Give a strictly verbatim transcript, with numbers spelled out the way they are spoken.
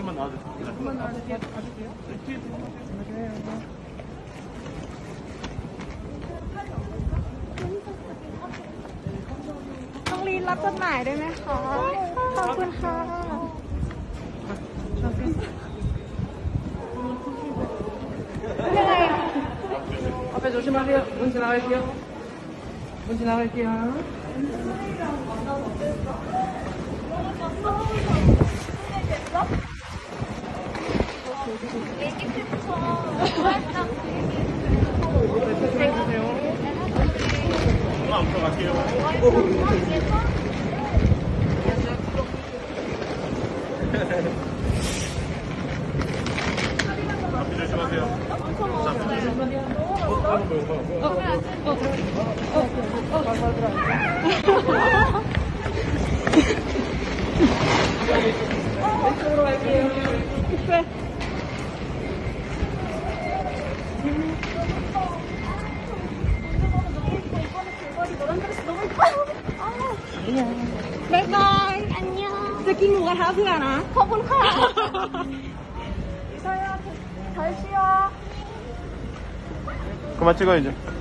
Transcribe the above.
조금만 나와주세요. 조금만 나와주세요. 가줄게요. ต้องรีนรับจดหมายได้ไหมคะขอบคุณค่ะ ยังไง 앞에 조심하세요. 문 지나갈게요. 문 지나갈게요. 조금만 앞으로 갈게요. 앞에 조심하세요. 왼쪽으로 갈게요. 그래. 바이바이. 안녕. จะกินหมูกระทะเพื่อนะ ขอบคุณค่ะ 그만 찍어 이제.